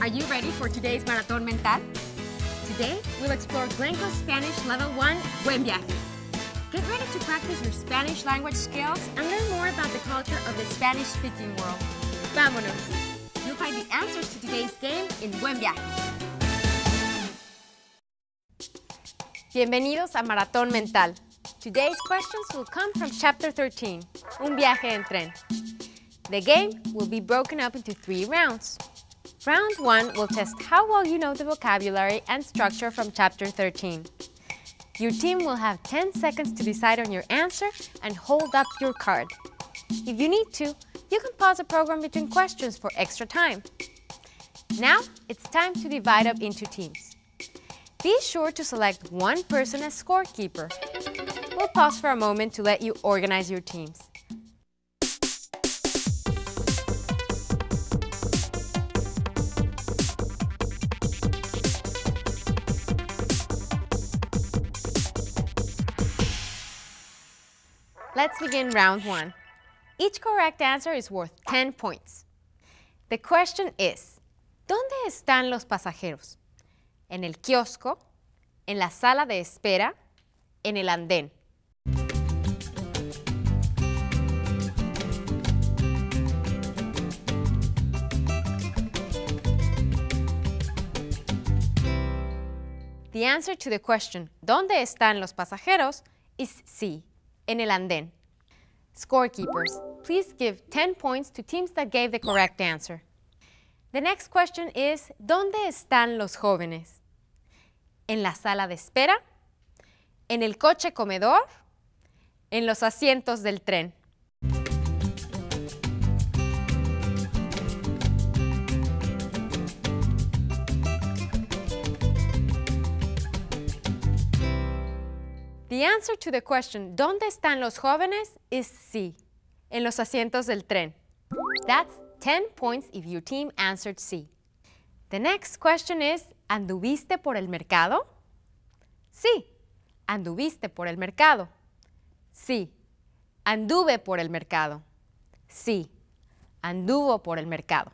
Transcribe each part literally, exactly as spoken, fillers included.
Are you ready for today's Maratón Mental? Today, we'll explore Glencoe's Spanish Level one, Buen Viaje. Get ready to practice your Spanish language skills and learn more about the culture of the Spanish-speaking world. Vámonos! You'll find the answers to today's game in Buen Viaje. Bienvenidos a Maratón Mental. Today's questions will come from Chapter thirteen, Un Viaje en Tren. The game will be broken up into three rounds. Round one will test how well you know the vocabulary and structure from Chapter thirteen. Your team will have ten seconds to decide on your answer and hold up your card. If you need to, you can pause the program between questions for extra time. Now, it's time to divide up into teams. Be sure to select one person as scorekeeper. We'll pause for a moment to let you organize your teams. Let's begin round one. Each correct answer is worth ten points. The question is, ¿dónde están los pasajeros? ¿En el kiosco? ¿En la sala de espera? ¿En el andén? The answer to the question, ¿dónde están los pasajeros? Is C, en el andén. Scorekeepers, please give ten points to teams that gave the correct answer. The next question is, ¿dónde están los jóvenes? ¿En la sala de espera? ¿En el coche comedor? ¿En los asientos del tren? The answer to the question, ¿dónde están los jóvenes? Is C, en los asientos del tren. That's ten points if your team answered C. The next question is, ¿anduviste por el mercado? Sí. ¿Anduviste por el mercado? Sí. ¿Anduve por el mercado? Sí. Anduvo por el mercado.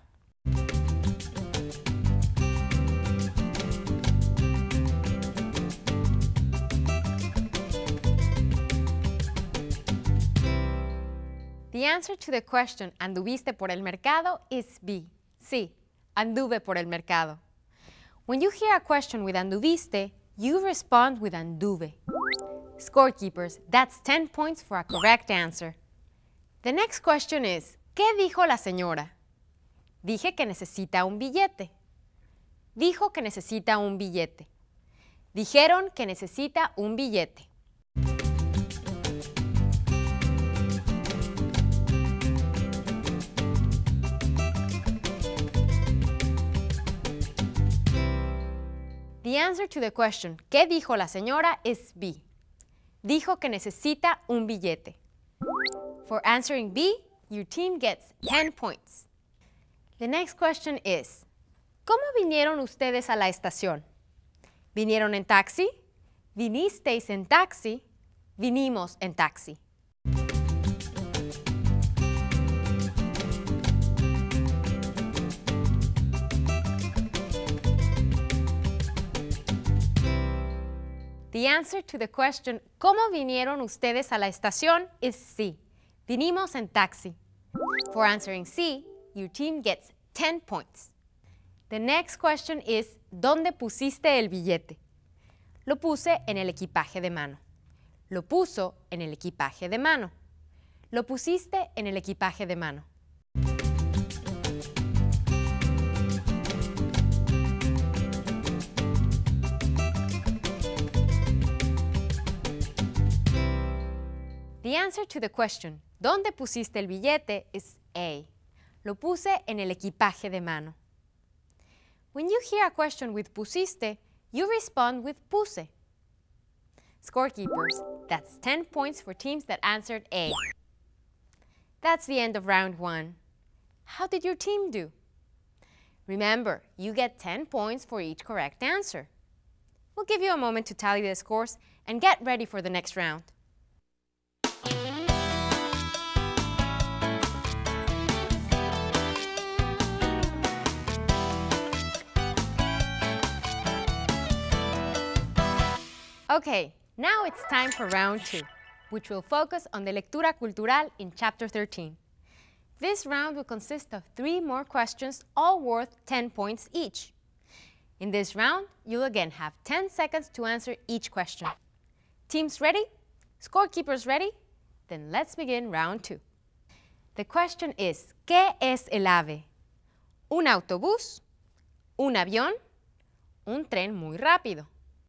The answer to the question, ¿anduviste por el mercado? Is B. Sí. Anduve por el mercado. When you hear a question with anduviste, you respond with anduve. Scorekeepers, that's ten points for a correct answer. The next question is, ¿qué dijo la señora? Dije que necesita un billete. Dijo que necesita un billete. Dijeron que necesita un billete. The answer to the question, ¿qué dijo la señora? Is B. Dijo que necesita un billete. For answering B, your team gets ten points. The next question is, ¿cómo vinieron ustedes a la estación? ¿Vinieron en taxi? ¿Vinisteis en taxi? ¿Vinimos en taxi? The answer to the question, ¿cómo vinieron ustedes a la estación? Is C. Vinimos en taxi. For answering C, your team gets ten points. The next question is, ¿dónde pusiste el billete? Lo puse en el equipaje de mano. Lo puso en el equipaje de mano. Lo pusiste en el equipaje de mano. The answer to the question, ¿dónde pusiste el billete? Is A. Lo puse en el equipaje de mano. When you hear a question with pusiste, you respond with puse. Scorekeepers, that's ten points for teams that answered A. That's the end of round one. How did your team do? Remember, you get ten points for each correct answer. We'll give you a moment to tally the scores and get ready for the next round. Okay, now it's time for round two, which will focus on the lectura cultural in chapter thirteen. This round will consist of three more questions, all worth ten points each. In this round, you'll again have ten seconds to answer each question. Teams ready? Scorekeepers ready? Then let's begin round two. The question is, ¿qué es el AVE? ¿Un autobús? ¿Un avión? ¿Un tren muy rápido?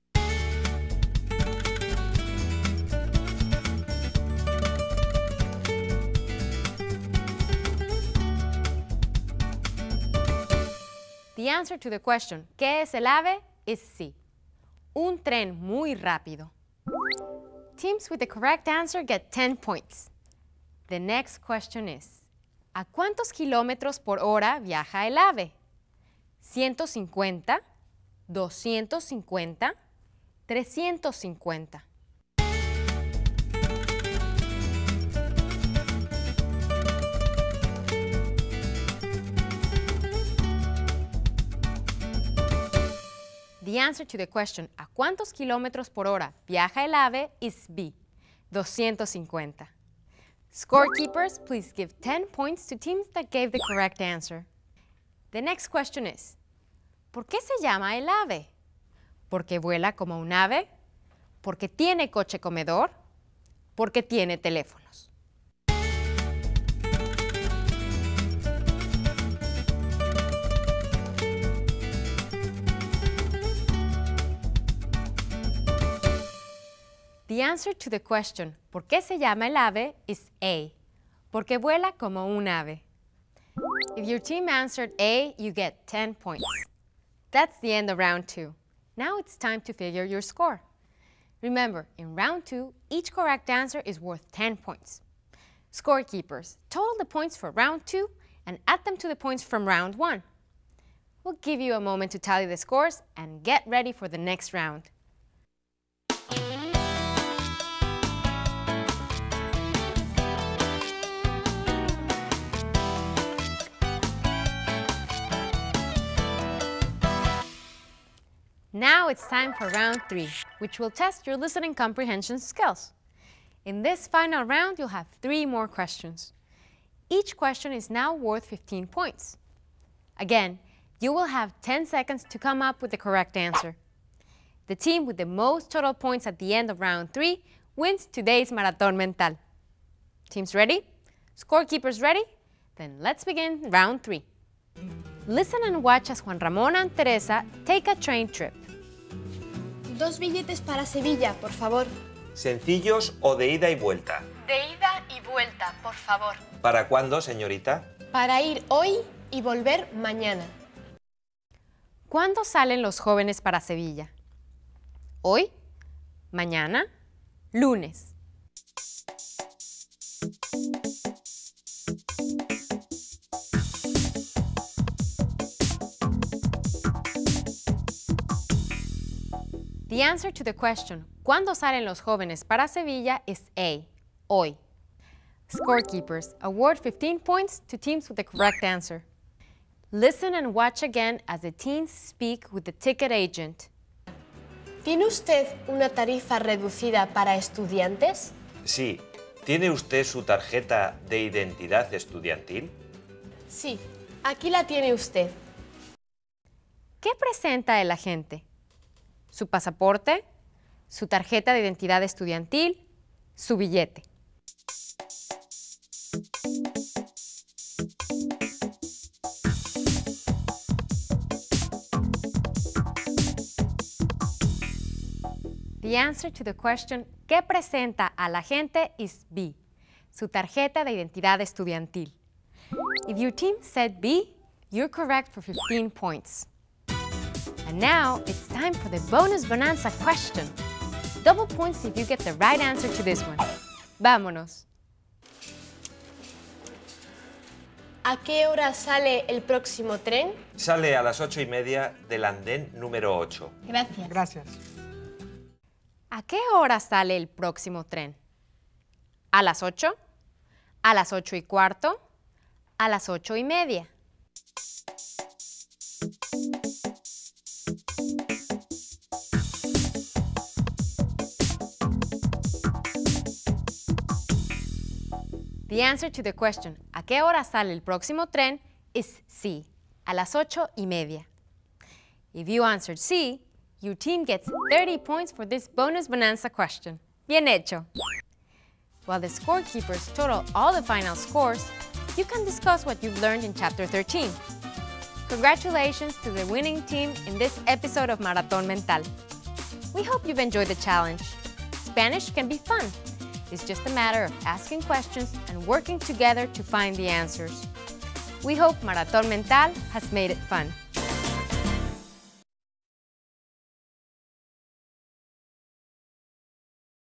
The answer to the question, ¿qué es el AVE? is C. Un tren muy rápido. Teams with the correct answer get ten points. The next question is, ¿a cuántos kilómetros por hora viaja el AVE? ¿ciento cincuenta? ¿doscientos cincuenta? ¿trescientos cincuenta? The answer to the question, ¿a cuántos kilómetros por hora viaja el AVE? is B, doscientos cincuenta. Scorekeepers, please give ten points to teams that gave the correct answer. The next question is, ¿por qué se llama el AVE? ¿Porque vuela como un ave? ¿Porque tiene coche comedor? ¿Porque tiene teléfonos? The answer to the question, ¿por qué se llama el AVE? is A, porque vuela como un ave. If your team answered A, you get ten points. That's the end of round two. Now it's time to figure your score. Remember, in round two, each correct answer is worth ten points. Scorekeepers, total the points for round two and add them to the points from round one. We'll give you a moment to tally the scores and get ready for the next round. Now it's time for round three, which will test your listening comprehension skills. In this final round, you'll have three more questions. Each question is now worth fifteen points. Again, you will have ten seconds to come up with the correct answer. The team with the most total points at the end of round three wins today's Maratón Mental. Teams ready? Scorekeepers ready? Then let's begin round three. Listen and watch as Juan Ramón and Teresa take a train trip. Dos billetes para Sevilla, por favor. ¿Sencillos o de ida y vuelta? De ida y vuelta, por favor. ¿Para cuándo, señorita? Para ir hoy y volver mañana. ¿Cuándo salen los jóvenes para Sevilla? ¿Hoy? ¿Mañana? ¿Lunes? The answer to the question, ¿cuándo salen los jóvenes para Sevilla? is A, hoy. Scorekeepers, award fifteen points to teams with the correct answer. Listen and watch again as the teens speak with the ticket agent. ¿Tiene usted una tarifa reducida para estudiantes? Sí. ¿Tiene usted su tarjeta de identidad estudiantil? Sí, aquí la tiene usted. ¿Qué presenta el agente? ¿Su pasaporte? ¿Su tarjeta de identidad estudiantil? ¿Su billete? The answer to the question, ¿qué presenta al agente? is B, su tarjeta de identidad estudiantil. If your team said B, you're correct for fifteen points. And now it's time for the bonus bonanza question. Double points if you get the right answer to this one. Vámonos. ¿A qué hora sale el próximo tren? Sale a las ocho y media del andén número ocho. Gracias. Gracias. ¿A qué hora sale el próximo tren? ¿A las ocho? ¿A las ocho y cuarto? ¿A las ocho y media? The answer to the question, ¿a qué hora sale el próximo tren? Is C, a las ocho y media. If you answered C, your team gets thirty points for this bonus bonanza question. Bien hecho! While the scorekeepers total all the final scores, you can discuss what you've learned in Chapter thirteen. Congratulations to the winning team in this episode of Maratón Mental. We hope you've enjoyed the challenge. Spanish can be fun. It's just a matter of asking questions and working together to find the answers. We hope Maratón Mental has made it fun.